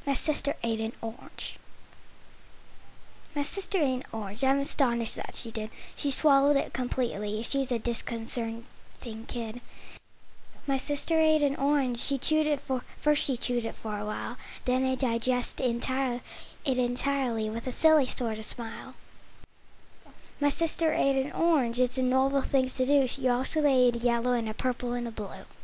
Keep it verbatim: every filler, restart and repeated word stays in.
My sister ate an orange. My sister ate an orange. I'm astonished that she did. She swallowed it completely. She's a disconcerting kid. My sister ate an orange. She chewed it for first she chewed it for a while, then it digested entire it entirely with a silly sort of smile. My sister ate an orange. It's a noble thing to do. She also ate a yellow and a purple and a blue.